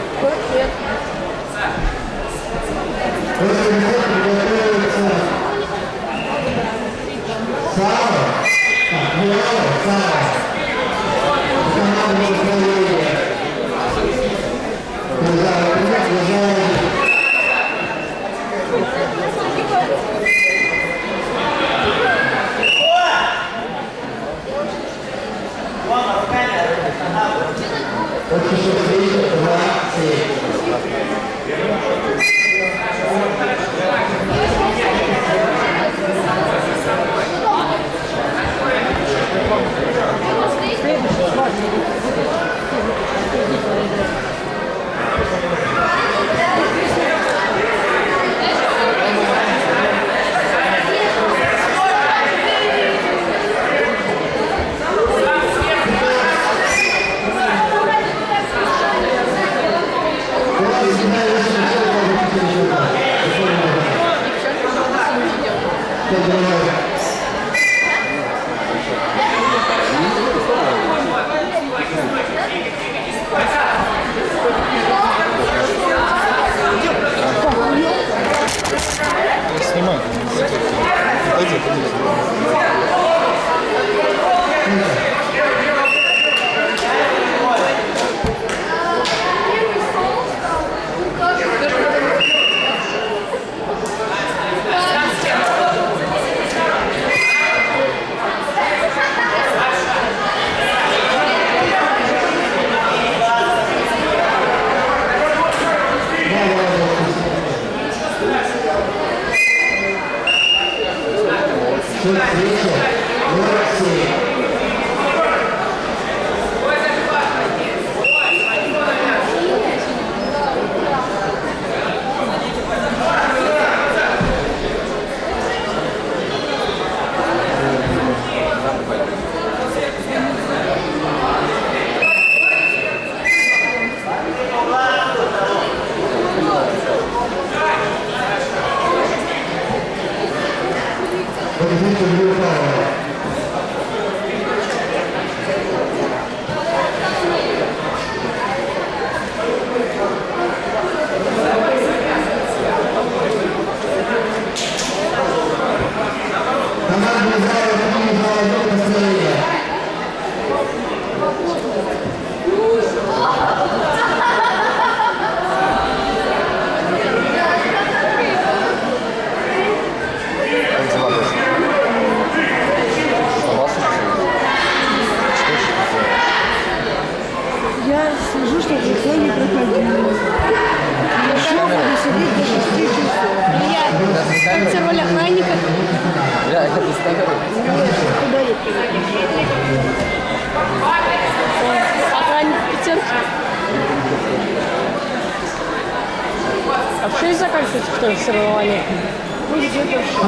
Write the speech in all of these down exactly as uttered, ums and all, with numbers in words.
А в шесть заканчивается, что ли, соревнование? Ну, где-то в шесть.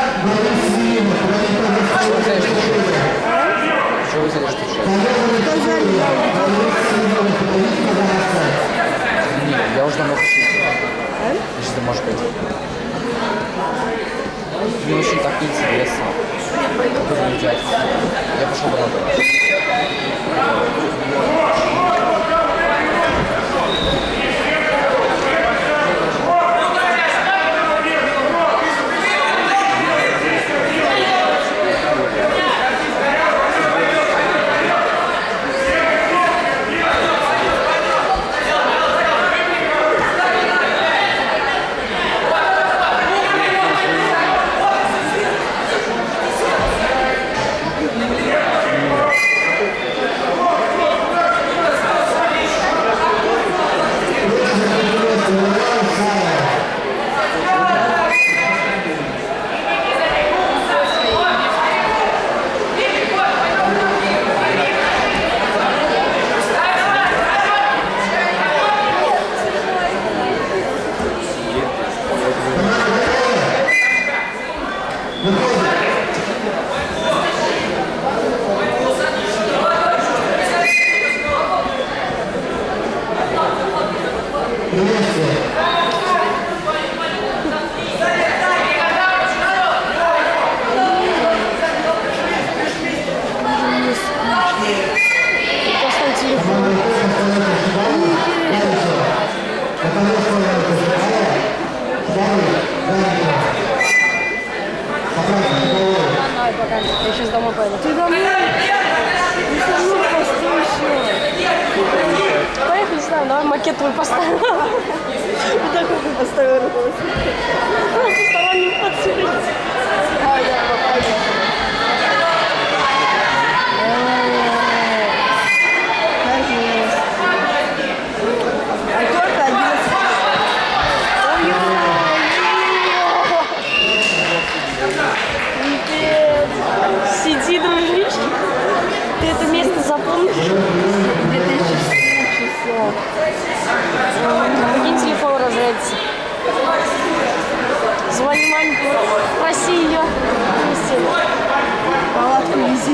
Что вы взяли, что в шесть? Я уже давно хочу идти. Если ты можешь пойти. Мне очень так неинтересно. Буду взять. Я пошел домой. Поставь телефон. поставил. Вот так вот поставил руку. Сторонний подсвет. А, да, попадет. А только одиннадцать. Сиди, дружище. Ты это место запомнишь? две тысячи часов. Прикинь, телефон разрядится. Звони маме, проси ее. Палатку вези.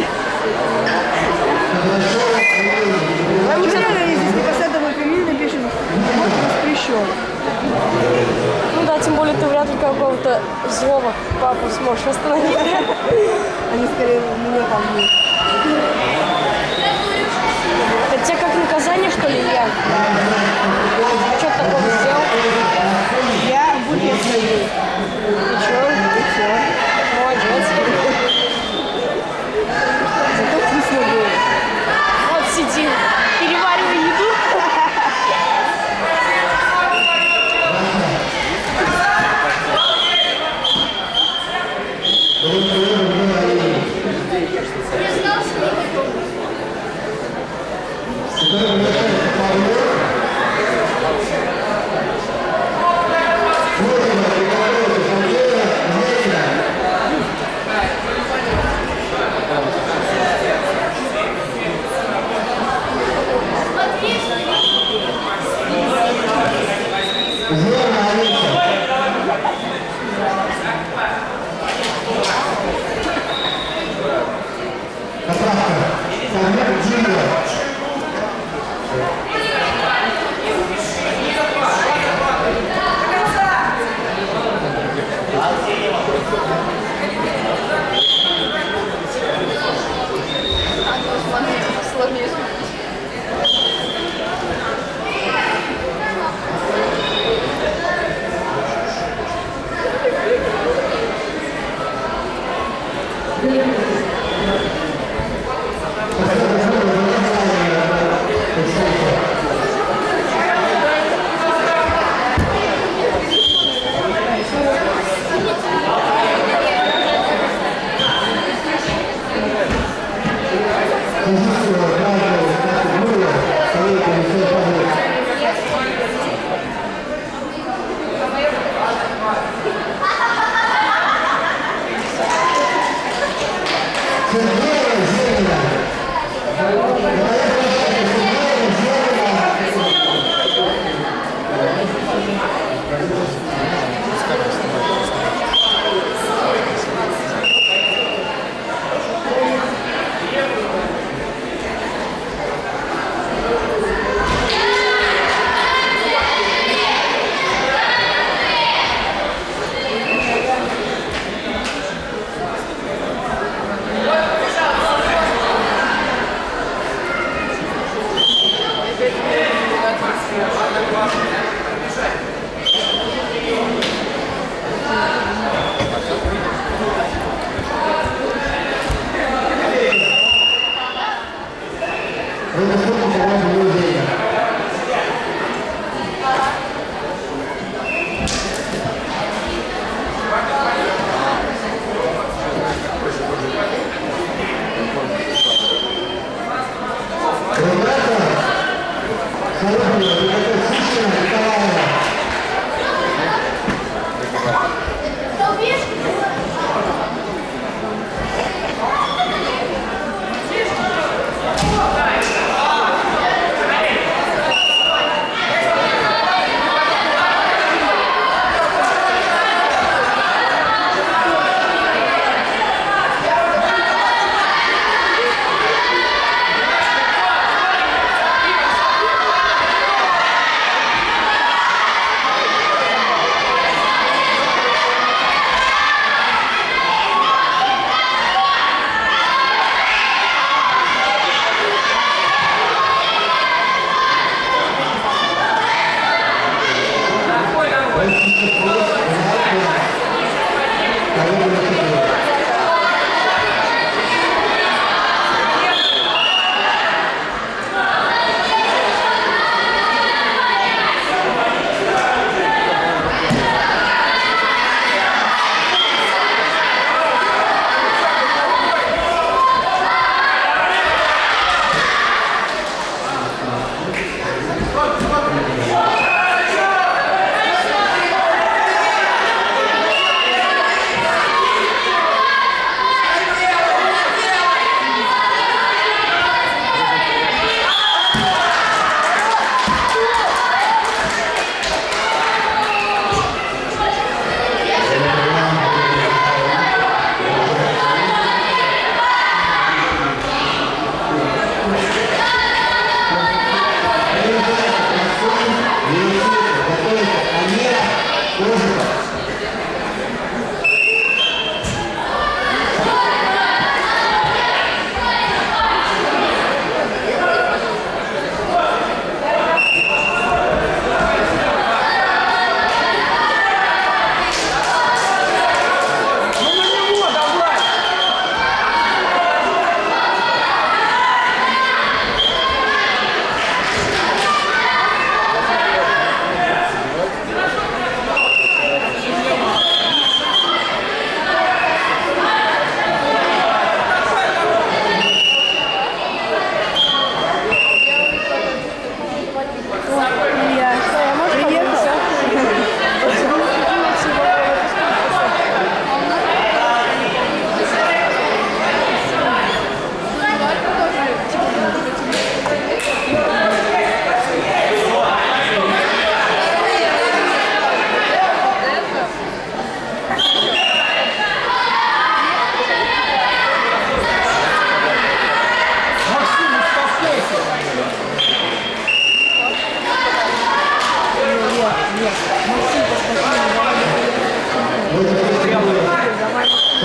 А мы реально, если не последовательно фамилию напишем, вот воспрещен. Ну да, тем более ты вряд ли какого-то злого папу сможешь остановить. Они скорее меня там нет. Это тебе как наказание, что ли, я? Что ты такого сделал? Я буду своей. И чё? И все. Молодец. Зато вкусно было. Вот сиди, переваривай еду.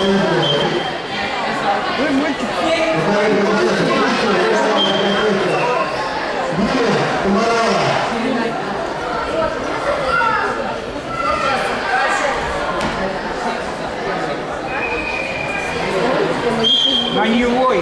Вы мультик. На него.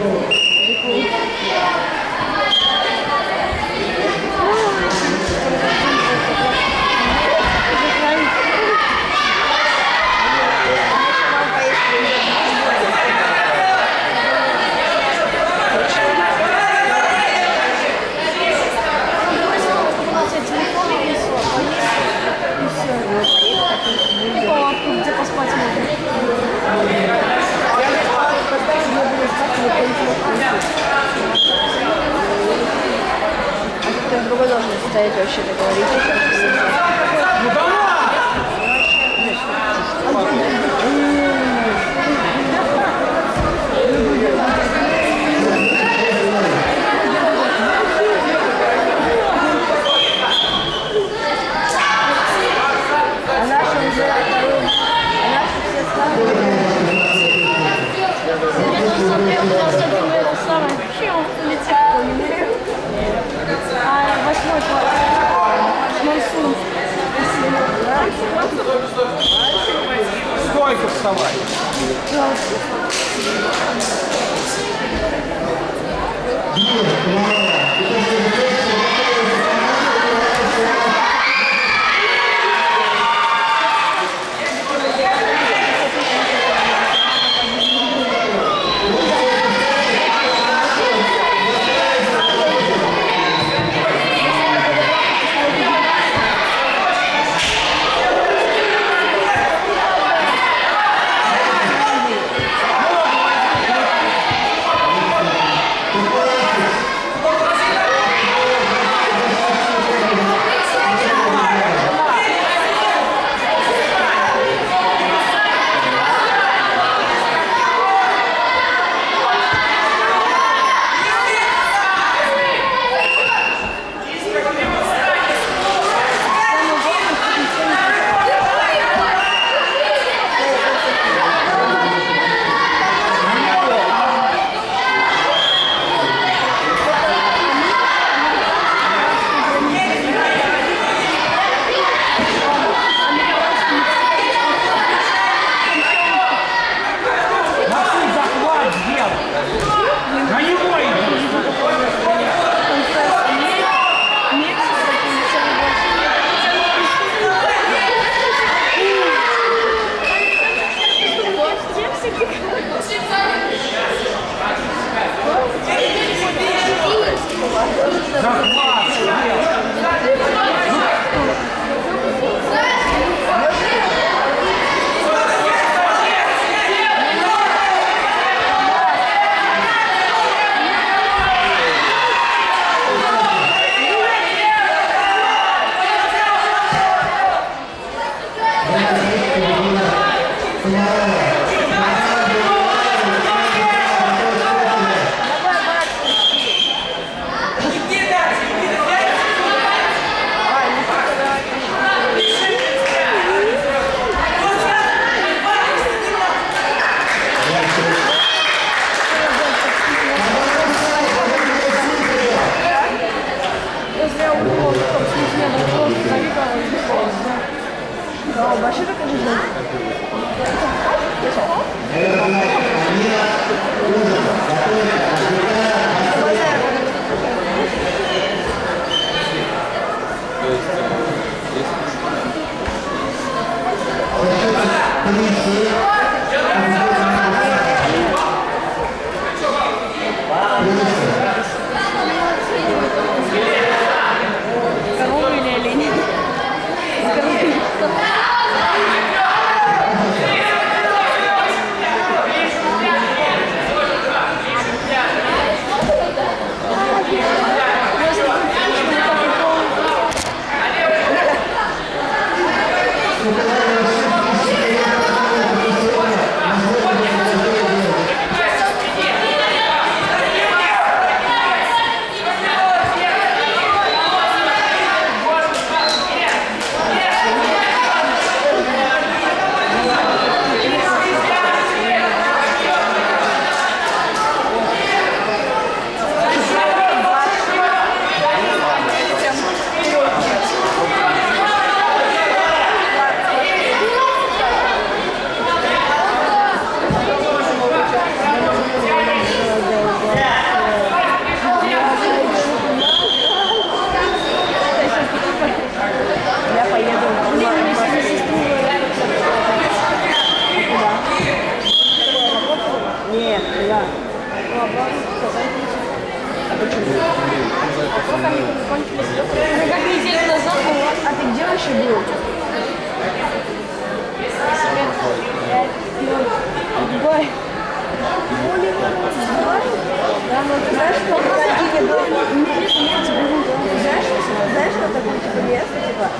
Где поспать можно? Ты в другой должен стоять вообще договорить. Ну давай! А наши уже второй. А наши все слабые. Я тоже смотрел, сейчас один это самое. Фью, улетел. А восьмой класс. Мансун. Сколько вставай?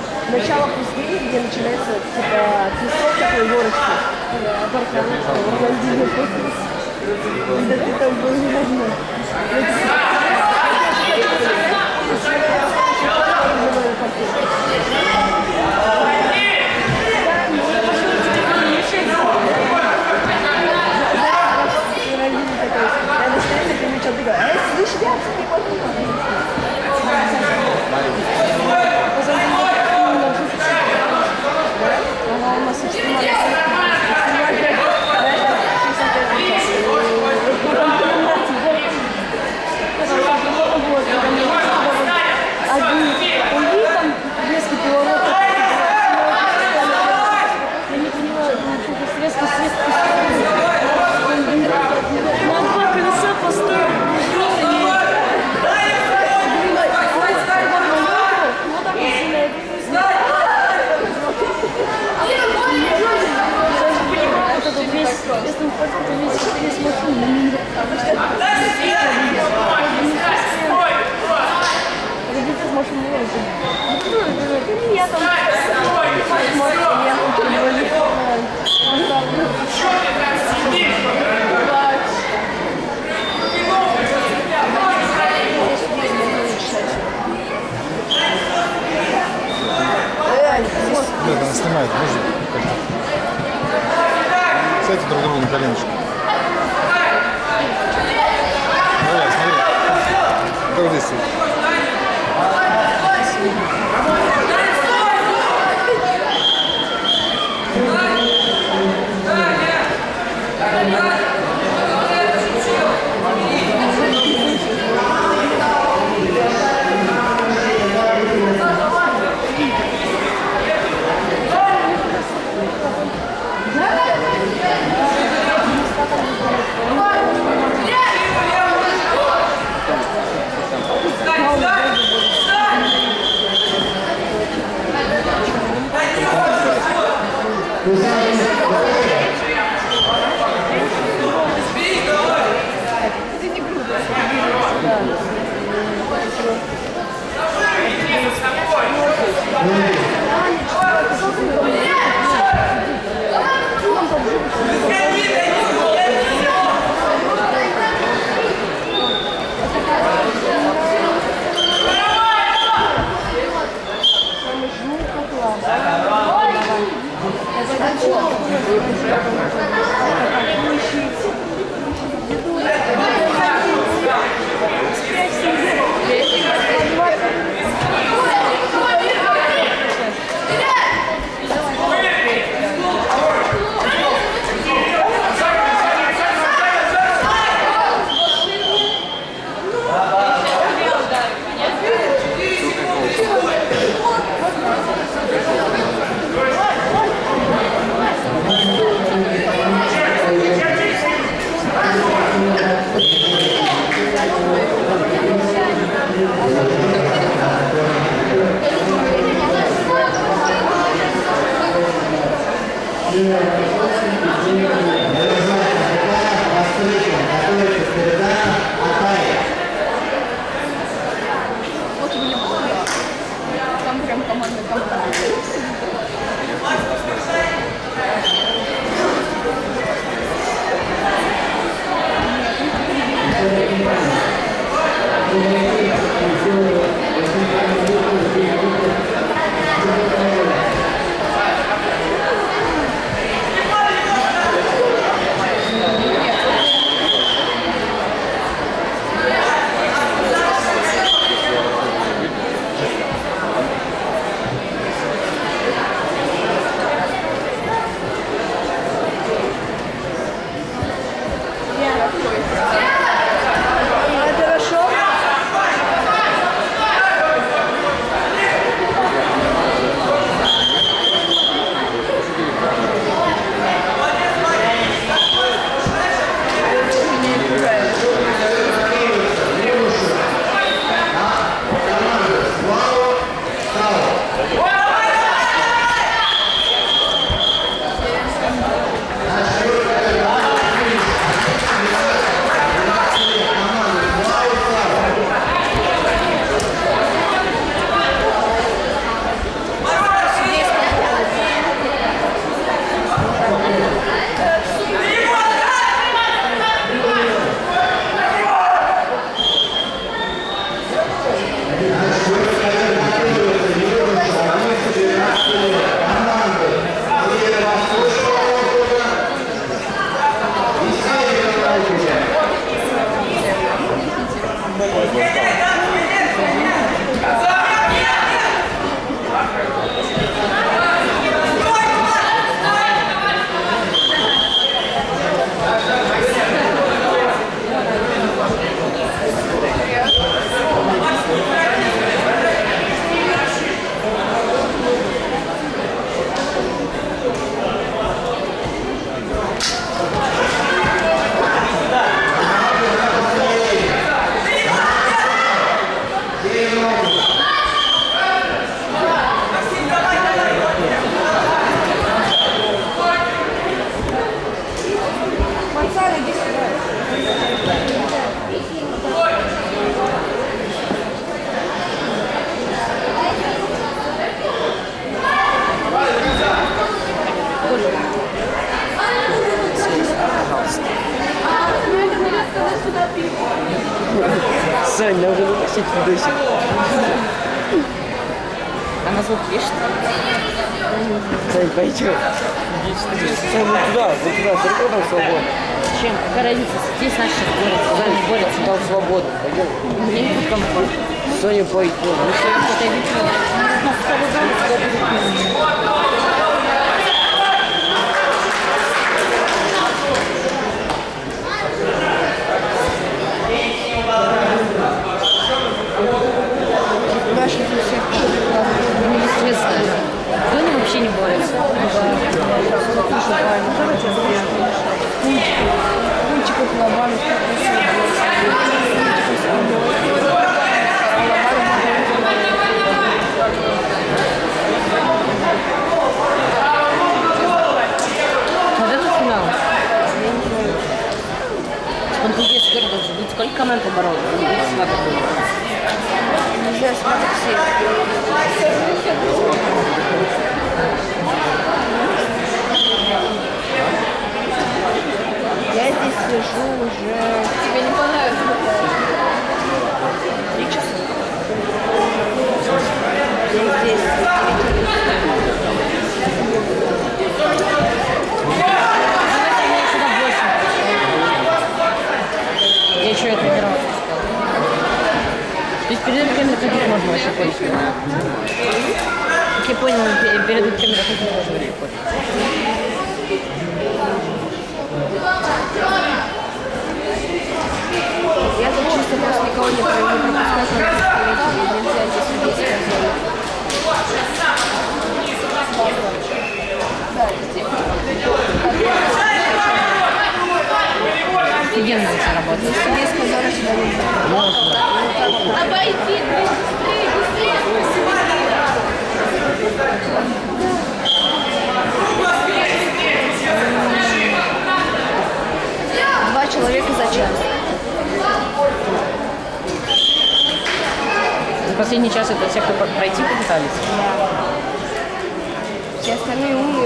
начало пустыни, где начинается типа песок такой горочки. Да ты там был не одно. Эй, слышь, я тебе я там Ребята, она снимает, можно? Сядьте друг другу на коленочку. Давай, смотри. Как здесь сидит? Сань, нам уже выпустить видосик. Она звук пишет? Сань, пойдем. Сань, вот туда, вот туда, только там свободно. Чем? Какая разница? Здесь наши борются, Сань борется, там свободно. Пойдем. Мне не будет комфортно. Соня, пойдем. Ну что, кто-то идет? Нас с тобой зовут, что будет. Соня вообще не борется. Пунчиков ломали, Вот это финал. Он будет сколько должен быть? Сколько команд поборол? нельзя смотреть все. Я здесь сижу уже... Тебе не понравится? Три часа. Я здесь. Я еще это тренироваться сказала. То есть перед этой камерой ходить можно вообще ходить? Как я понял, перед этой камерой ходить можно вообще ходить. Я тут чисто просто никого не пропускаю, нельзя здесь сидеть сказать. Офигенно все работает. Тебе сказали, сюда нельзя. Можно. Обойди, быстрее, быстрее. Два человека за час. За последний час это все, кто пройти попытались? Да. Все остальные умные.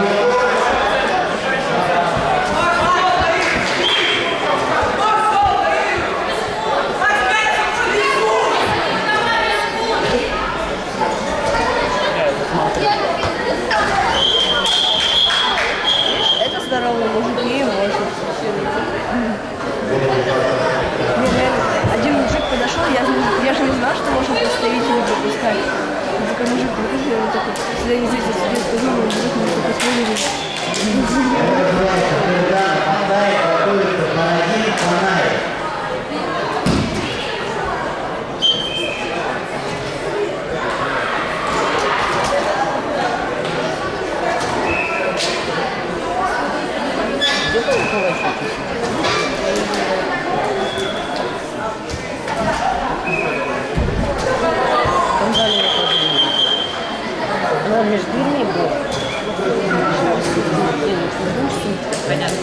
Это здоровые мужики, может. Один мужик подошел, я, я же не знала, что можно представителей пропускать. Он такой мужик подошел, он такой, сюда не здесь, сюда скажу, мужик мне такой смотрит. Но он между дверьми был. Понятно.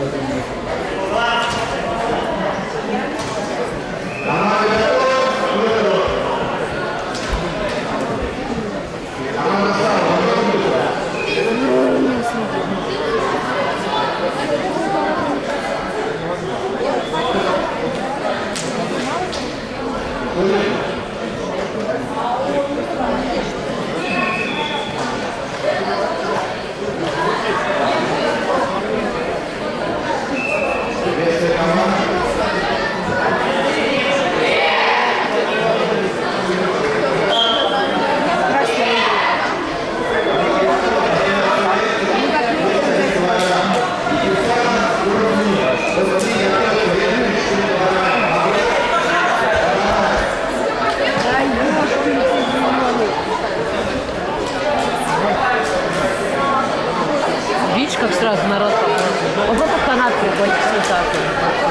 Видишь, как сразу народ попал? Вот этот канат приходит с высоты.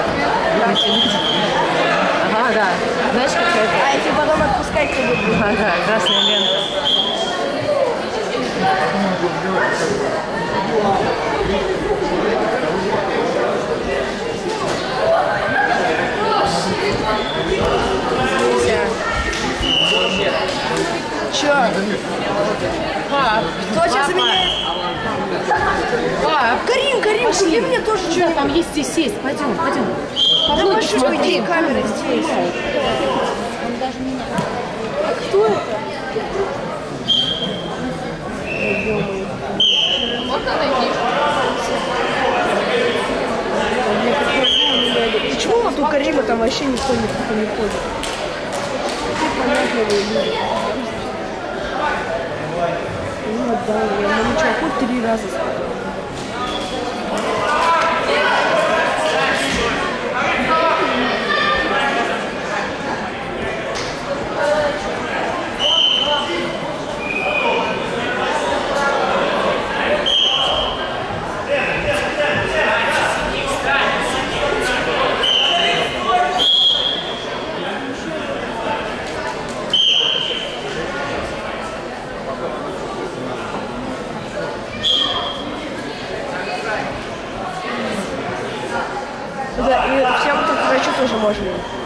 Ага, да. Знаешь, как это? А эти потом отпускать не будут. Ага, красная лента. Чё? Пап, кто сейчас заменяет? Пап, Карин, Карин, купи мне тоже что-то. Там есть и сесть. Пойдем, пойдем. Да пошли, уйди, камера здесь. Он даже меня. Кто это? Можно найти? Почему вот у Карима там вообще никто никто не ходит? Ты понятливые люди. Ну да, я на чуваку три раза сказала. Да, и всем тут к врачу тоже можно.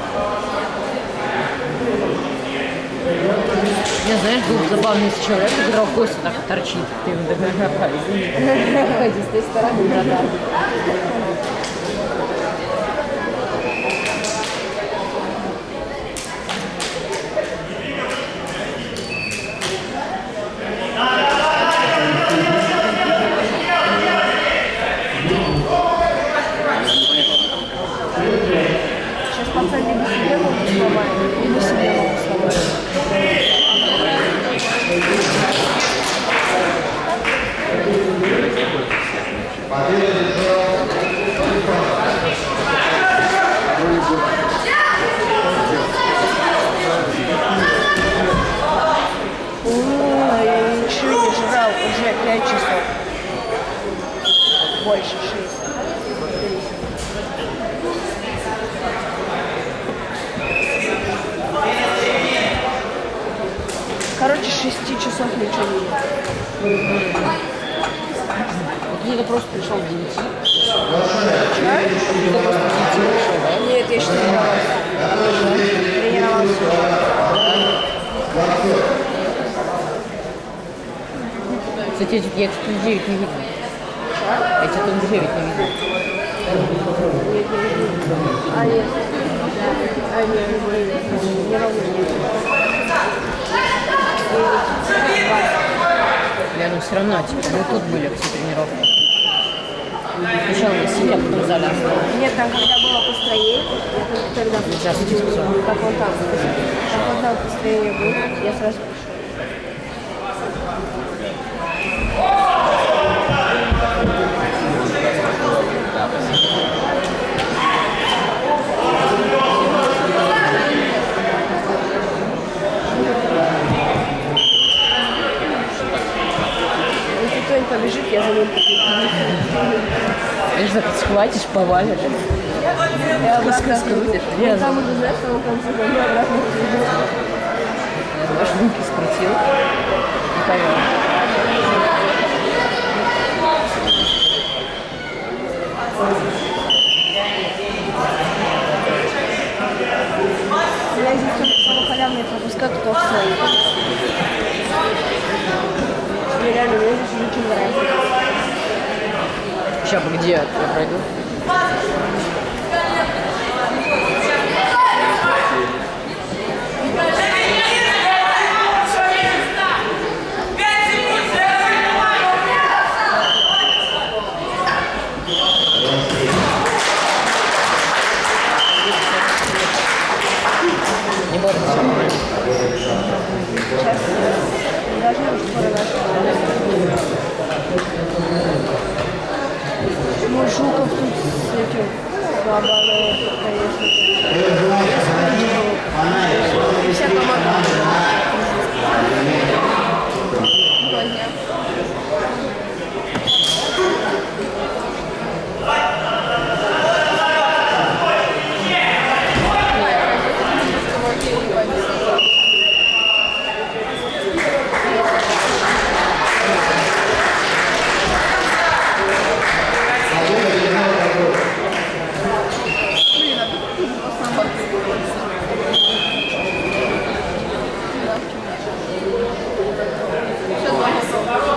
Не, знаешь, был забавный человек, который в гости так торчит. Ты ему такой, извини, выходи с той стороны, братан. Сейчас пацан либо себе могут сломать, либо себе могут сломать. Ой, я ничего не жрал уже пять часов. Больше шесть. Короче, шести часов ничего не ел. Вот кто-то просто пришел к девяти. Чай? Кто-то просто к девяти пришел, да? Нет, я еще тренировался. Тренировался. Кстати, я тебя в девять не видел. Я тебя там в девять не видел. А нет. А нет, не ровно не видел. Я, ну все равно, типа, мы тут были все тренировки. Сначала на себе, а потом в зале осталось. Нет, там когда было построение, я только тогда Сейчас иди сказал. как вон там. Как вон там построение было, я сразу пришел. Если кто-нибудь побежит, я за ним побегу. Видишь, так схватишь, повалишь. Я обратно скрутишь. Я Я там уже, знаешь, в самом конце, я обратно побегу. аж руки скрутил. И повел. Я здесь только самые халявные пропускаю, только в свои. Мне реально, мне здесь очень нравится. Сейчас, где я пройду? Не бойся. Сейчас. Должны уже скоро начать. Ну, Жуков тут с этим слабо, конечно. Вся команда. Сейчас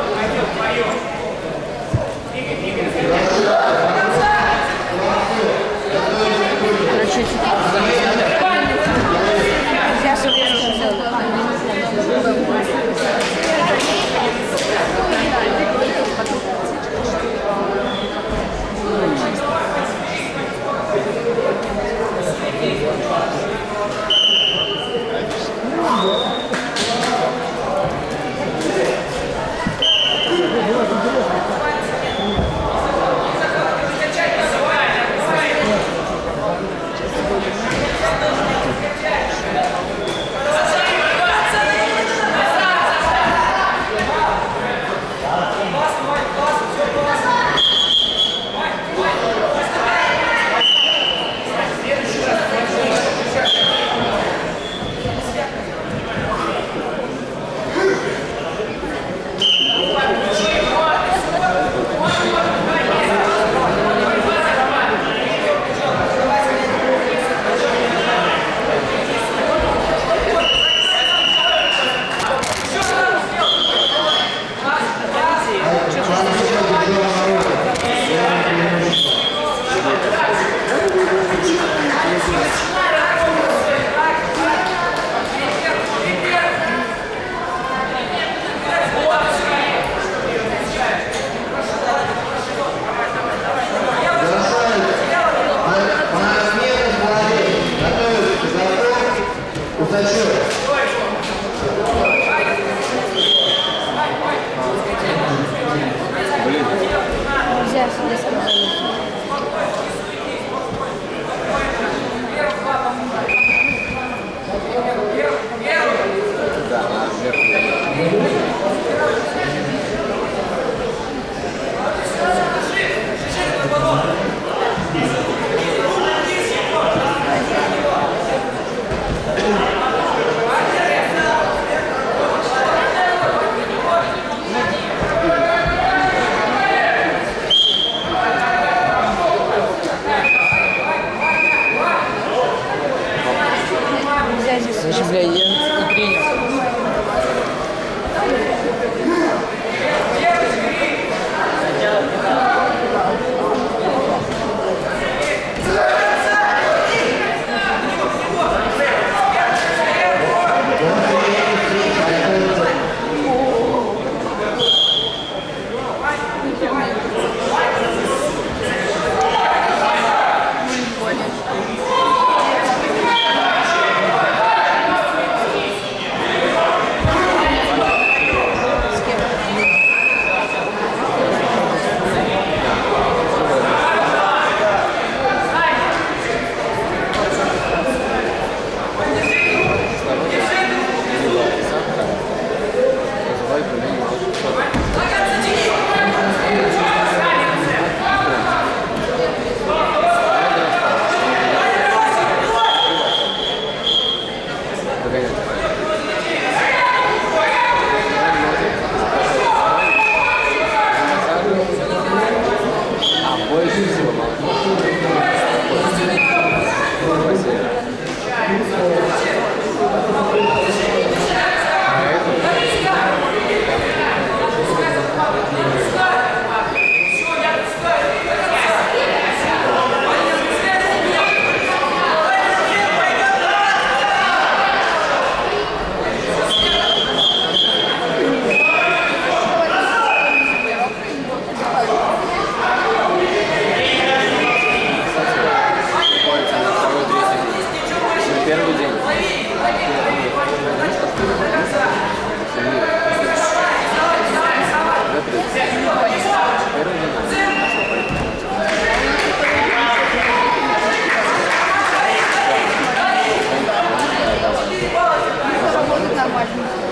нормально.